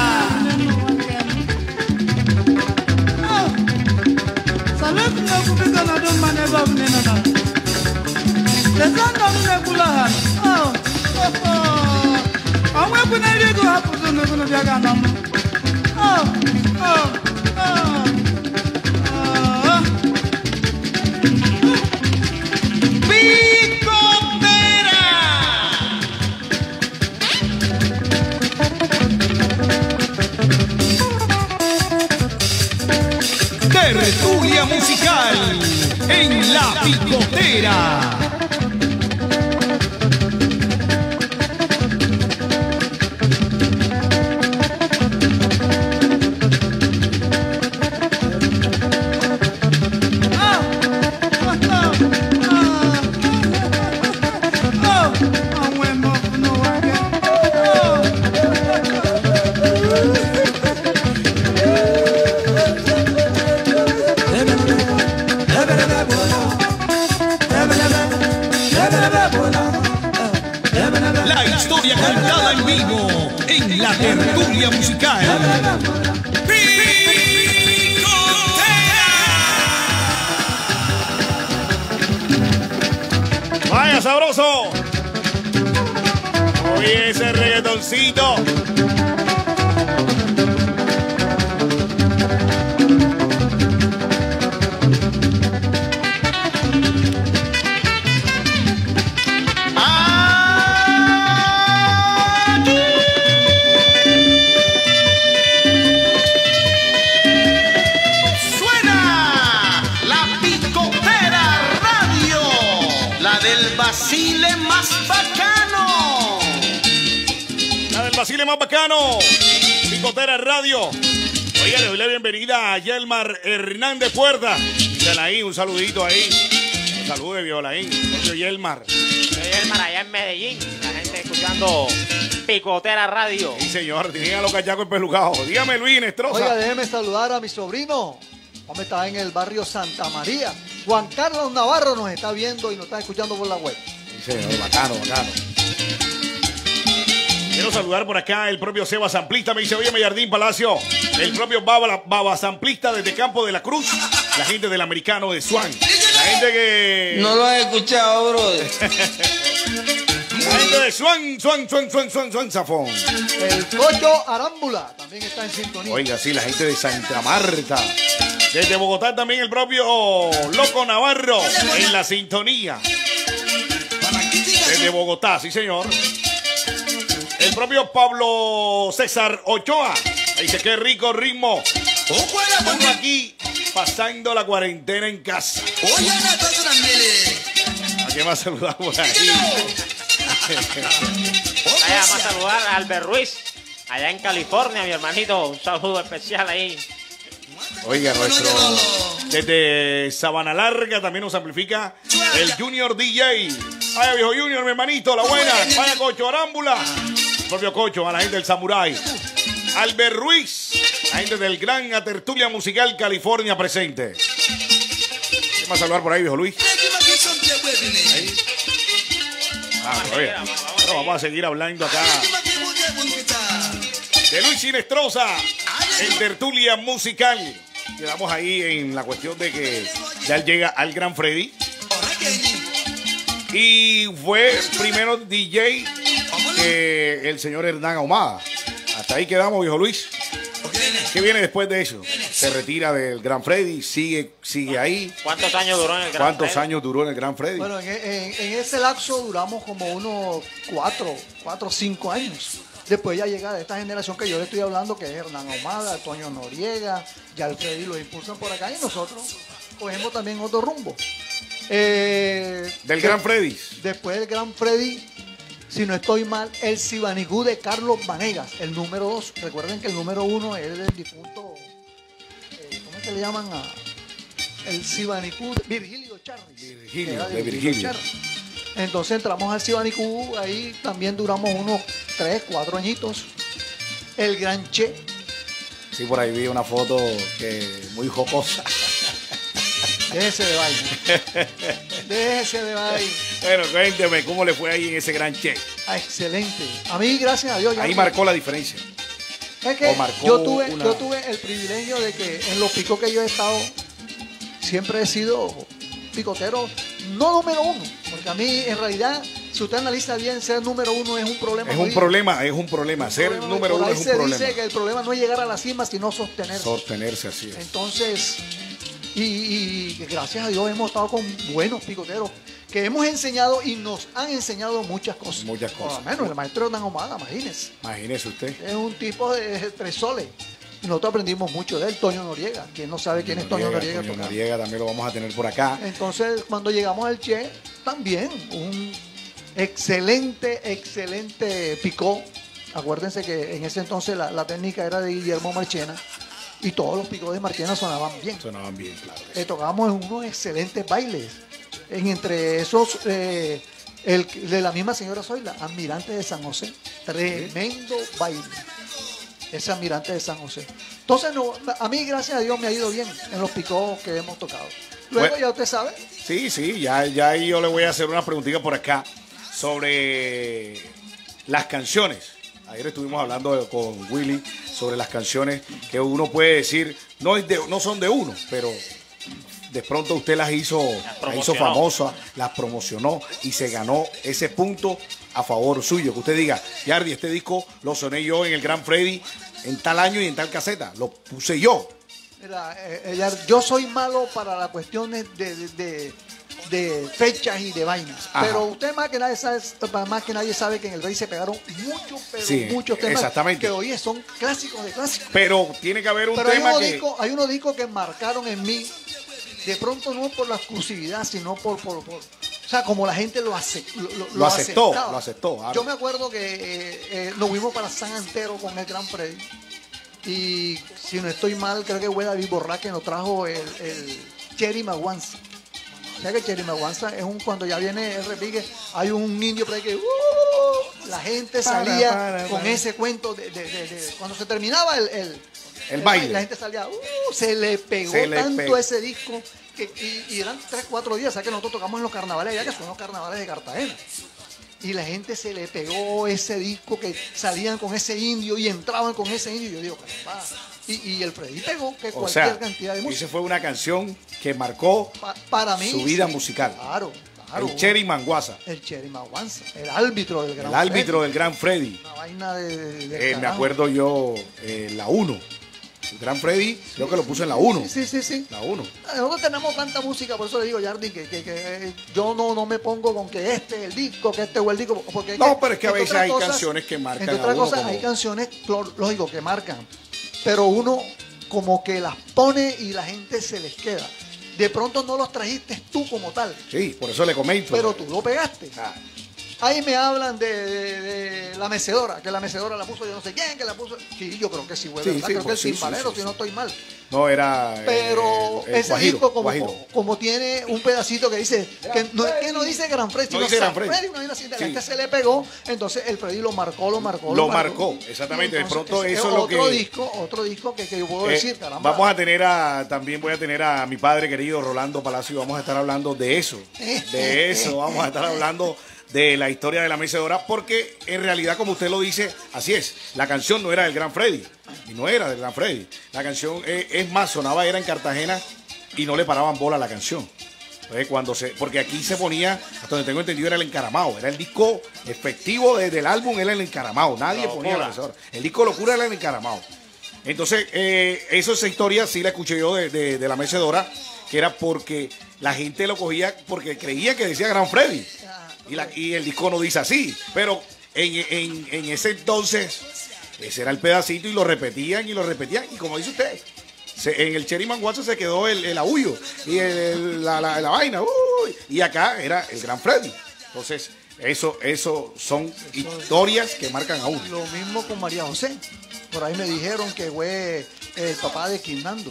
S3: Tertulia Musical. musical en La Picotera. La historia contada en vivo en la tertulia musical.
S5: ¡Vaya sabroso! Oye, ese reggaetoncito.
S2: Basile más bacano.
S5: La del Basile más bacano. Picotera Radio. Oiga, le doy la bienvenida a Yelmar Hernández Puerta. Violaín, un saludito ahí. Un saludo de Violaín. Soy Yelmar.
S6: Soy Yelmar allá en Medellín. La gente escuchando Picotera Radio.
S5: Sí, señor. Tienen a los cachacos empelucados. Dígame, Luis Nestroza.
S7: Oiga, déjeme saludar a mi sobrino. Hombre, está en el barrio Santa María. Juan Carlos Navarro nos está viendo y nos está escuchando por la web.
S5: Sí, señor, bacano, bacano. Quiero saludar por acá el propio Seba Samplista. Me dice, oye, Mellardín Palacio. El propio Baba Samplista desde Campo de la Cruz. La gente del americano de Swan. La gente que...
S12: No lo he escuchado, brother.
S5: La gente de Swan, Zafón.
S7: El Cocho Arámbula también está en sintonía.
S5: Oiga, sí, la gente de Santa Marta. Desde Bogotá también el propio Loco Navarro en la sintonía. Desde Bogotá, sí señor. El propio Pablo César Ochoa. Dice, qué rico ritmo. Estamos aquí pasando la cuarentena en casa. ¿A quién más saludar por ahí?
S6: Vamos a saludar a Albert Ruiz, allá en California, mi hermanito. Un saludo especial ahí.
S5: Oiga, nuestro desde Sabana Larga también nos amplifica el Junior DJ. Vaya, viejo Junior, mi hermanito, la buena. Vaya, Cocho Arámbula. El propio Cocho, a la gente del Samurai. Albert Ruiz, la gente del Gran Tertulia Musical California presente. ¿Qué más saludar por ahí, viejo Luis? Ahí. Bueno, vamos a seguir hablando acá de Luis Sinestrosa en Tertulia Musical. Quedamos ahí en la cuestión de que ya llega al Gran Freddy. Y fue primero DJ que el señor Hernán Ahumada. Hasta ahí quedamos, viejo Luis. ¿Qué viene después de eso? Se retira del Gran Freddy, sigue ahí.
S6: ¿Cuántos años duró en el Gran Freddy?
S5: ¿Cuántos años duró en el Gran Freddy?
S7: Bueno, en ese lapso duramos como unos 4 o 5 años. Después ya llega de esta generación que yo le estoy hablando, que es Hernán Ahumada, Toño Noriega, ya el Freddy lo impulsan por acá y nosotros cogemos también otro rumbo.
S5: Del Gran Freddy.
S7: Después del Gran Freddy, si no estoy mal, el Sibanicú de Carlos Vanegas, el número 2. Recuerden que el número 1 es el difunto, ¿cómo es que le llaman el Sibanicú? Virgilio Charris.
S5: Virgilio.
S7: Charris. Entonces entramos al Sibanicú, ahí también duramos unos 3, 4 añitos. El Gran Che.
S5: Sí, por ahí vi una foto que muy jocosa.
S7: Déjese de vaina. Déjese de vaina.
S5: Bueno, cuénteme, ¿cómo le fue ahí en ese Gran Che?
S7: Excelente. A mí, gracias a Dios.
S5: Ahí marcó la diferencia.
S7: Es que yo tuve el privilegio de que en los picos que yo he estado, siempre he sido picotero, no número 1. Porque a mí, en realidad, si usted analiza bien, ser número 1 es un problema.
S5: Es un problema. Ser número 1 es un problema.
S7: Se dice que el problema no es llegar a la cima, sino sostenerse.
S5: Sostenerse, así es.
S7: Entonces, y gracias a Dios hemos estado con buenos picoteros que hemos enseñado y nos han enseñado muchas cosas.
S5: Muchas cosas.
S7: Por lo menos el maestro Hernán Ahumada, imagínese.
S5: Imagínese usted.
S7: Es un tipo de 3 soles. Y nosotros aprendimos mucho de él, Toño Noriega. ¿Quién no sabe quién es Toño Noriega?
S5: Toño Noriega también lo vamos a tener por acá.
S7: Entonces, cuando llegamos al Che, también un excelente picó. Acuérdense que en ese entonces la técnica era de Guillermo Marchena y todos los picos de Marchena sonaban bien.
S5: Sonaban bien, claro.
S7: Tocábamos en unos excelentes bailes. Entre esos, el de la misma señora Zoila, Almirante de San José. Tremendo baile. Ese Almirante de San José. Entonces, a mí, gracias a Dios, me ha ido bien en los picos que hemos tocado. Luego,
S5: bueno,
S7: ya usted sabe.
S5: Sí, ya yo le voy a hacer una preguntita por acá sobre las canciones. Ayer estuvimos hablando con Willy sobre las canciones que uno puede decir, no son de uno, pero de pronto usted las hizo famosas, las promocionó y se ganó ese punto a favor suyo. Que usted diga, Yardi, este disco lo soné yo en el Gran Freddy en tal año y en tal caseta, lo puse yo.
S7: Mira, yo soy malo para las cuestiones de fechas y de vainas. Ajá. Pero usted más que nadie sabe que en el Rey se pegaron muchos temas
S5: exactamente.
S7: Que hoy son clásicos de clásicos.
S5: Pero tiene que haber un tema
S7: hay unos discos que marcaron en mí, de pronto no por la exclusividad, sino por o sea, como la gente lo aceptó. Claro. Yo me acuerdo que nos fuimos para San Antero con el Gran Freddy. Y si no estoy mal, creo que fue David Borrá que nos trajo el Cherry Maguanza. O sea que Cherry Maguanza es cuando ya viene el repique, hay un indio por ahí que la gente salía con ese cuento de cuando se terminaba el baile. La gente salía, se le pegó tanto ese disco y eran 3-4 días. O sea que nosotros tocamos en los carnavales allá, que son los carnavales de Cartagena. Y la gente se le pegó ese disco, que salían con ese indio y entraban con ese indio. Y yo digo, caramba. Y el Freddy pegó que cualquier cantidad de música.
S5: Esa fue una canción que marcó
S7: para mí,
S5: su vida musical.
S7: Claro.
S5: El Cherry Manguaza.
S7: El Cherry Manguaza. El árbitro del Gran
S5: Freddy. El árbitro del Gran Freddy.
S7: Una vaina
S5: me acuerdo yo, la 1. El Gran Freddy, creo que lo puse en la 1.
S7: Sí.
S5: La 1.
S7: Nosotros tenemos tanta música, por eso le digo, Yardi, que yo no me pongo con que este es el disco, que este o el disco. Porque
S5: pero es que a veces hay canciones que marcan.
S7: Entre otras cosas, hay canciones, lógico, que marcan. Pero uno como que las pone y la gente se les queda. De pronto no los trajiste tú como tal.
S5: Sí, por eso le comento.
S7: Pero tú lo pegaste. Ahí me hablan de la mecedora, que la mecedora la puso yo no sé quién, que la puso. Sí, yo creo que sí, güey, ¿verdad? Creo que el timbalero, si no estoy mal.
S5: No, era.
S7: Pero ese Guajiro, disco, como tiene un pedacito que dice, que no dice Gran Freddy, sino San Freddy, una así, la gente se le pegó, entonces el Freddy lo marcó.
S5: Lo marcó, exactamente.
S7: Entonces,
S5: de pronto eso es lo que.
S7: Otro disco que yo puedo decir, caramba.
S5: Vamos a tener también voy a tener a mi padre querido Rolando Palacio, vamos a estar hablando de eso. De eso, vamos a estar hablando de la historia de la mecedora, porque en realidad, como usted lo dice, así es, la canción no era del Gran Freddy, y no era del Gran Freddy, la canción, es más, sonaba, era en Cartagena, y no le paraban bola a la canción. Entonces, porque aquí se ponía, hasta donde tengo entendido, era el encaramado, era el disco efectivo del álbum, era el encaramado, nadie ponía la mecedora, el disco Locura era el encaramado. Entonces, esa historia sí la escuché yo de la mecedora, que era porque la gente lo cogía porque creía que decía Gran Freddy. Y el disco no dice así, pero en ese entonces ese era el pedacito y lo repetían y como dice usted, en el Cherry Manguaza se quedó el aullo y la vaina, y acá era el Gran Freddy. Entonces eso son historias que marcan a uno.
S7: Lo mismo con María José, por ahí me dijeron que fue el papá de Quinando,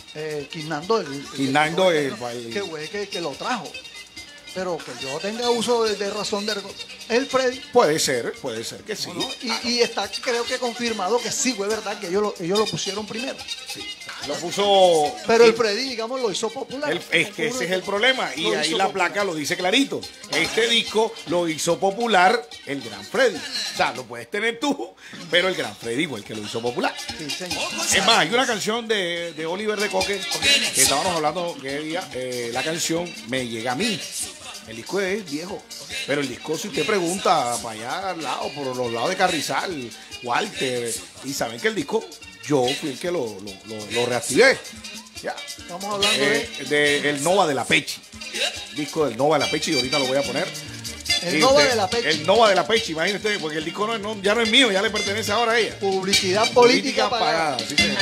S7: que lo trajo. Pero que yo tenga uso de razón el Freddy.
S5: Puede ser que sí.
S7: ¿No? Y está, creo que confirmado que sí, fue verdad que ellos lo pusieron primero.
S5: Sí. Lo puso.
S7: Pero el Freddy, digamos, lo hizo popular.
S5: Es que ese es el problema. Y ahí la placa lo dice clarito. Este disco lo hizo popular el Gran Freddy. O sea, lo puedes tener tú, pero el Gran Freddy fue el que lo hizo popular.
S7: Sí, señor.
S5: Es más, hay una canción de Oliver de Coque que estábamos hablando que día, la canción Me Llega a Mí. El disco es viejo, pero el disco, si usted pregunta para allá al lado, por los lados de Carrizal, Walter, y saben que el disco, yo fui el que lo reactivé. Ya.
S7: Estamos hablando
S5: de el Nova de la Pechi. Disco del Nova de la Pechi, y ahorita lo voy a poner.
S7: El
S5: Y
S7: Nova
S5: usted-
S7: de la Pechi.
S5: El Nova de la Pechi, imagínate, porque el disco ya no es mío, ya le pertenece ahora a ella.
S7: Publicidad política pagada.
S5: sí, señor.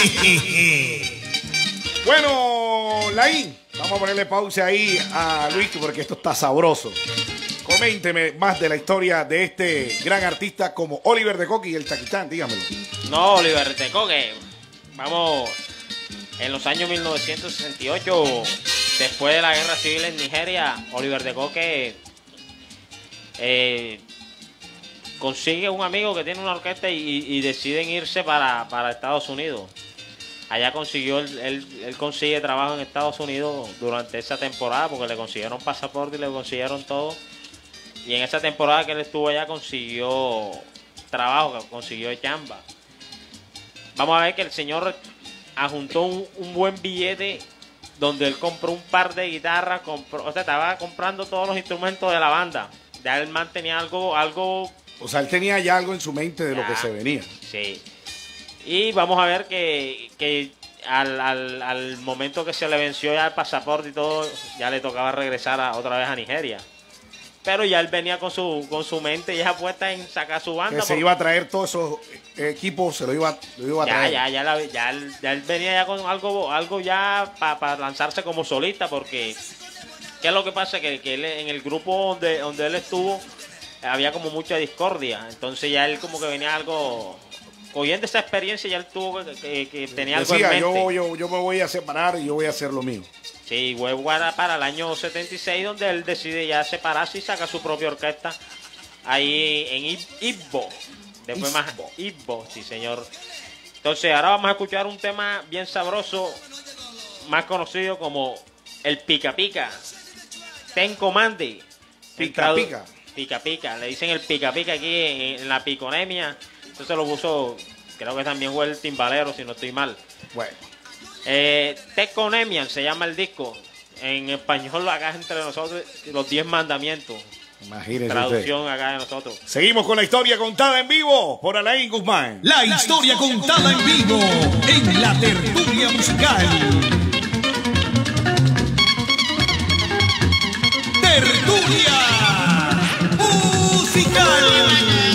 S5: Bueno, Laín, vamos a ponerle pausa ahí a Luis porque esto está sabroso. Coménteme más de la historia de este gran artista como Oliver de Coque y el Chaquitán, dígamelo.
S6: No, Oliver de Coque. Vamos, en los años 1968, después de la guerra civil en Nigeria, Oliver de Coque consigue un amigo que tiene una orquesta y deciden irse para Estados Unidos. Allá él consigue trabajo en Estados Unidos durante esa temporada porque le consiguieron pasaporte y le consiguieron todo. Y en esa temporada que él estuvo allá consiguió trabajo, consiguió chamba. Vamos a ver que el señor adjuntó un buen billete donde él compró un par de guitarras, estaba comprando todos los instrumentos de la banda. Ya él mantenía algo.
S5: O sea, él tenía ya algo en su mente de lo que se venía.
S6: Sí. Y vamos a ver que al momento que se le venció ya el pasaporte y todo, ya le tocaba regresar otra vez a Nigeria. Pero ya él venía con su mente ya puesta en sacar su banda.
S5: Que se iba a traer todos esos equipos, se lo iba a traer.
S6: Ya él venía ya con algo ya para lanzarse como solista, porque ¿qué es lo que pasa? Que él, en el grupo donde él estuvo había como mucha discordia. Entonces ya él como que venía algo... Cogiendo esa experiencia ya él tuvo que tenía algo en
S5: Decía,
S6: mente.
S5: yo me voy a separar y yo voy a hacer lo mío.
S6: Sí, luego para el año 76 donde él decide ya separarse y saca su propia orquesta ahí en Ibbo. Después más Ibbo, sí señor. Entonces ahora vamos a escuchar un tema bien sabroso, más conocido como el Pica Pica. Ten Comandi.
S5: Pica Pica.
S6: Pica Pica, le dicen el Pica Pica aquí en la piconemia. Entonces lo puso, creo que también fue el timbalero, si no estoy mal.
S5: Bueno.
S6: Teconemian se llama el disco. En español acá entre nosotros, los 10 mandamientos.
S5: Imagínense
S6: Traducción
S5: usted.
S6: acá de nosotros.
S5: Seguimos con la historia contada en vivo por Alain Guzmán.
S3: La historia contada en vivo en la tertulia musical. Tertulia musical.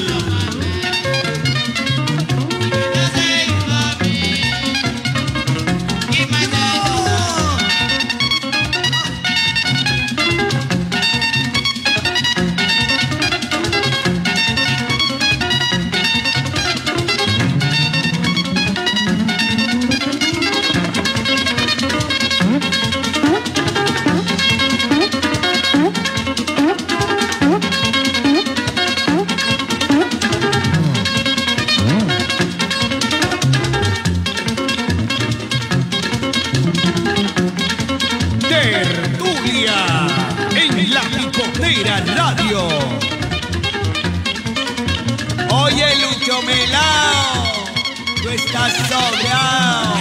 S3: Tertulia en la Picotera Radio. Oye, Lucho Melao, tú estás sobrado.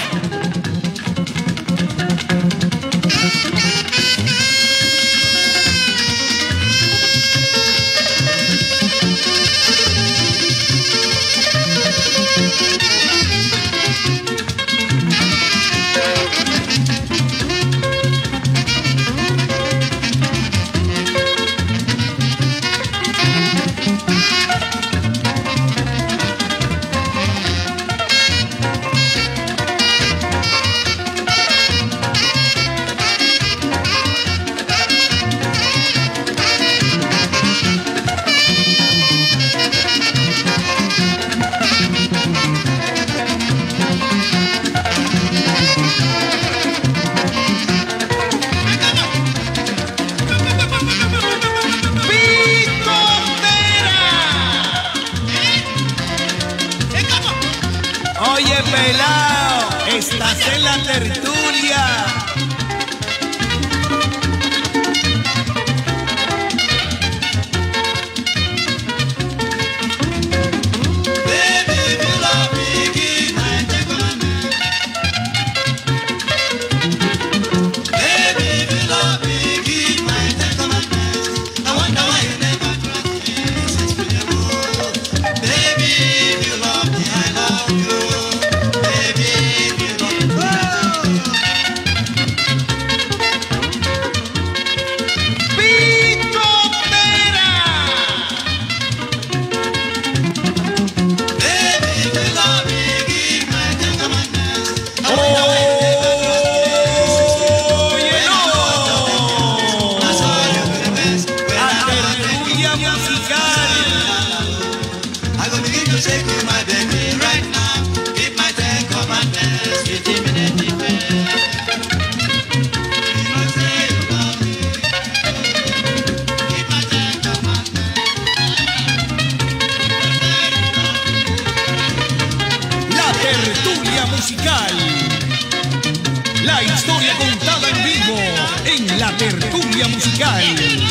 S3: Oye, pelao, estás en la tertulia. musical. La historia contada en vivo en la tertulia musical.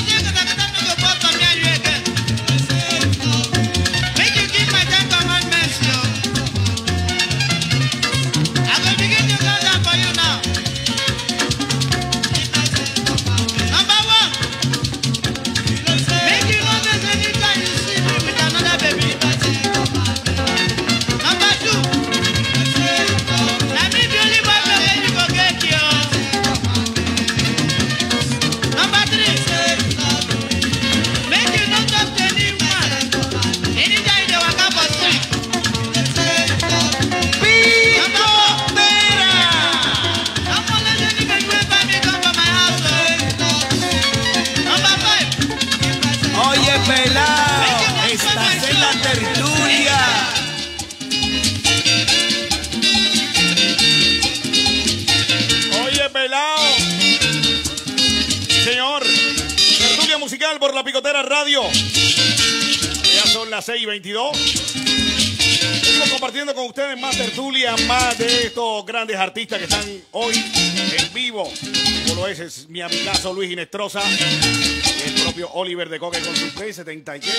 S5: Por la Picotera Radio. Ya son las 6:22. Seguimos compartiendo con ustedes más tertulia, más de estos grandes artistas que están hoy en vivo. Como lo es mi amigazo Luis Inestrosa y el propio Oliver de Coque con su Play 73.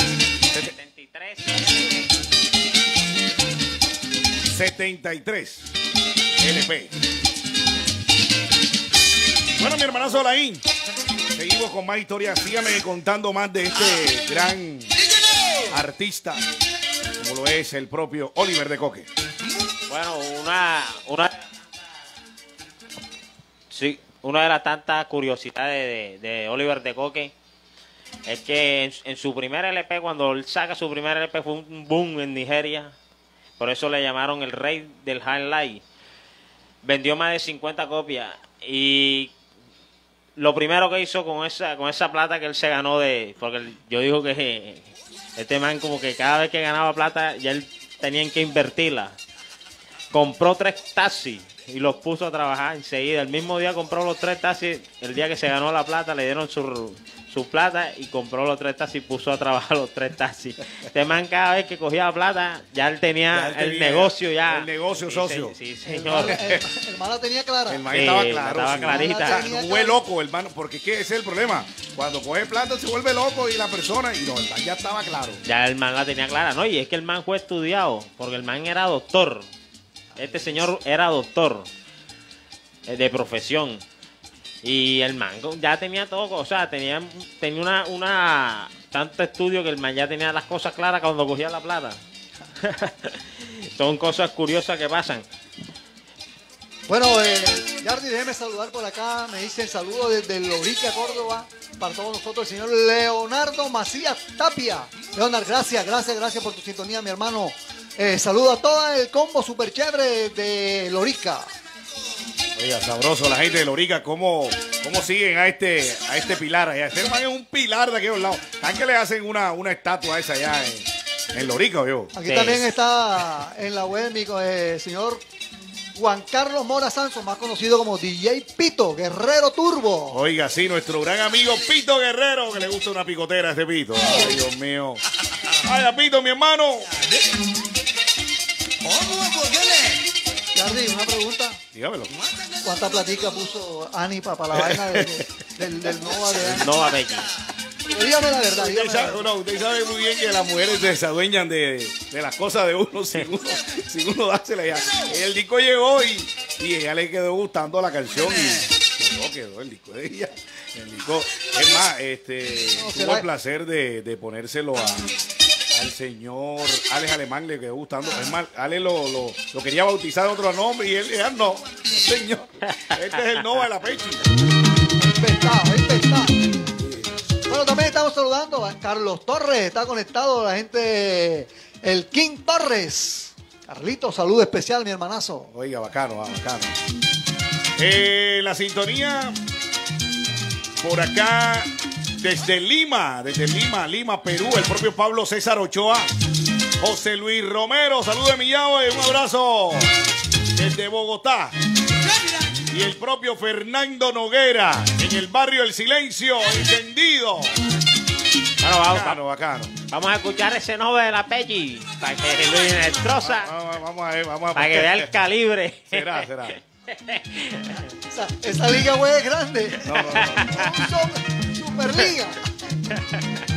S5: 73 LP. Bueno, mi hermanazo Laín. Seguimos con más historias. Síganme contando más de este gran artista, como lo es el propio Oliver de Coque.
S6: Bueno, una de las tantas curiosidades de Oliver de Coque es que en su primer LP, cuando él saca su primer LP, fue un boom en Nigeria. Por eso le llamaron el rey del highlight. Vendió más de 50 copias y lo primero que hizo con esa plata que él se ganó porque yo digo que este man como que cada vez que ganaba plata ya él tenían que invertirla. Compró 3 taxis y los puso a trabajar enseguida. El mismo día compró los 3 taxis. El día que se ganó la plata le dieron su plata y compró los 3 taxis y puso a trabajar los 3 taxis. Este man cada vez que cogía la plata ya él tenía el negocio ya.
S5: El negocio socio.
S6: Sí, señor.
S7: El man la tenía clara.
S5: El man estaba claro.
S6: Estaba clarita.
S5: No fue loco el man, porque ese es el problema. Cuando coge plata se vuelve loco y la persona, y no, el man ya estaba claro.
S6: Ya el man la tenía clara, ¿no? Y es que el man fue estudiado, porque el man era doctor. Este señor era doctor de profesión. Y el man ya tenía todo, o sea, tenía una tanto estudio que el man ya tenía las cosas claras cuando cogía la plata. Son cosas curiosas que pasan.
S7: Bueno, Yardi, déjeme saludar por acá. Me dicen saludos desde Lorica, Córdoba, para todos nosotros, el señor Leonardo Macías Tapia. Leonardo, gracias por tu sintonía, mi hermano. Saludo a todo el combo super chévere de Lorica.
S5: Oiga, sabroso la gente de Lorica, cómo siguen a este pilar allá. Este man es un pilar de aquellos lados. ¿Saben que le hacen una estatua a esa allá en Lorica, yo?
S7: Aquí también está en la web mi señor Juan Carlos Mora Sanso, más conocido como DJ Pito, Guerrero Turbo.
S5: Oiga, sí, nuestro gran amigo Pito Guerrero, que le gusta una picotera a este Pito. Ay, Dios mío. Ay, Pito, mi hermano.
S7: Yardi, una pregunta.
S5: Dígamelo.
S7: ¿Cuánta platica puso Ani para la vaina del Nova de Ani?
S6: Nova Belli.
S7: Dígame la verdad.
S5: Usted sabe muy bien que las mujeres se adueñan de las cosas de uno sin uno dársela ya. El disco llegó y ella le quedó gustando la canción y quedó el disco de ella. El disco, es más, tuvo el placer de ponérselo al señor Alex Alemán, le quedó gustando. Es más, Alex lo quería bautizar de otro nombre y él no, señor. Este es el Nova de la Pechi.
S7: Inventado. Bueno, también estamos saludando a Carlos Torres, está conectado la gente, el King Torres. Carlito, saludo especial, mi hermanazo.
S5: Oiga, bacano. La sintonía por acá desde Lima, Perú, el propio Pablo César Ochoa, José Luis Romero, saludos de Millao, un abrazo desde Bogotá. Y el propio Fernando Noguera, en el barrio El Silencio, encendido.
S6: Bacano. Vamos a escuchar ese nombre de la Peggy. Para que Luis Nestroza.
S5: Vamos a ver.
S6: Para que vea el calibre.
S5: Será.
S7: Esa liga, güey, es grande.
S5: No.
S7: Superliga.